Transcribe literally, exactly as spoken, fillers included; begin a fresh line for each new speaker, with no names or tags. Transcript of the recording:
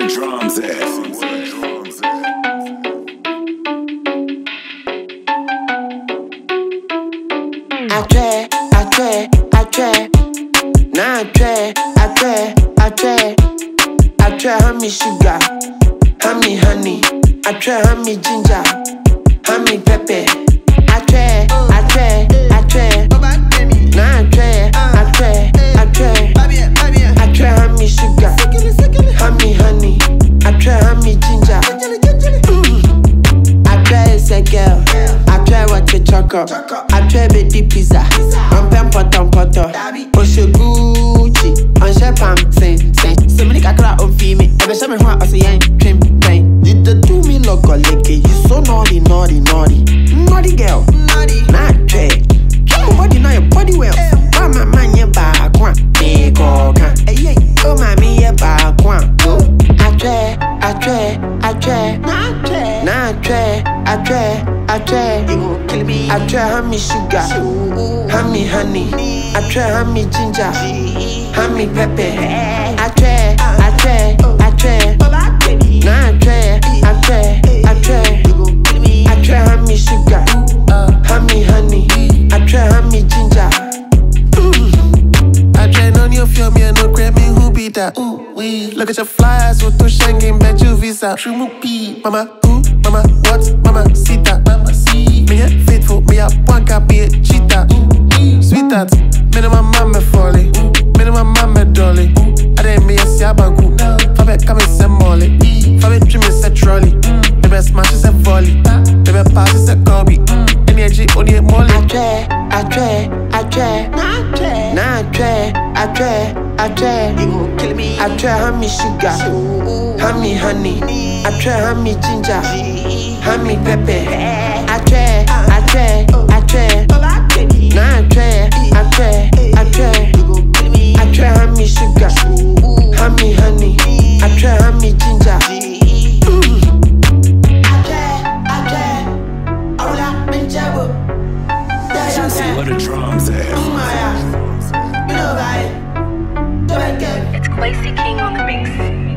the drums at?
I try, I try, I try. Now I try, I try, I try. I try honey sugar, honey honey. I try honey ginger, honey pepper. I try, I try, I try. Now I try, I try, I try. I try honey sugar, honey honey. I try honey ginger. I try as a girl, I try what you choco. I try baby pizza, on pen potom poto. Osho Gucci, on Shepam, say, say. So many kakra on me. Ever show me what I say, ain't trim, bang. You the do me look or lick it. You so naughty, naughty, naughty. Naughty girl, naughty. Not try. Your body know your body well. Why my man your back one? Me go can. Hey, hey. Oh my me your back one. I try, I try, I try. Nah, I try. Nah, I try, I try, I try. You gon' kill me. I try honey sugar, honey honey. I try honey ginger, honey pepper. I try, I try, I try. Nah, I try, I try, I try. I try honey sugar, honey honey. I try honey ginger.
I try none you feel me and no grab me who be that. Ooh, wee. Look at your flyers with two Schengen bet you visa. Shumupi, mama, who, mama, what, mama, sita, mama, see. Me a faithful, me a one copy a cheetah. Sweetheart, me no my mama folly, me no my mama dolly. I didn't me a siabanku, Fabe come and say molly, Fabe dream is a trolley. The best match is a volley, the best pass is a Kobe. Energy only a molly.
I try, I try, I try. Nah, I try, nah, I try, I try, I try. You gon' kill me. I try honey sugar, honey honey. I try honey ginger, honey pepper. I try, I try, I try. Nah, I try, I try, I try. I try honey sugar, honey honey. I try honey ginger. I try, I try. I will have been trouble.
Where the drums at?
You know, right?
It's Quasi King on the mix.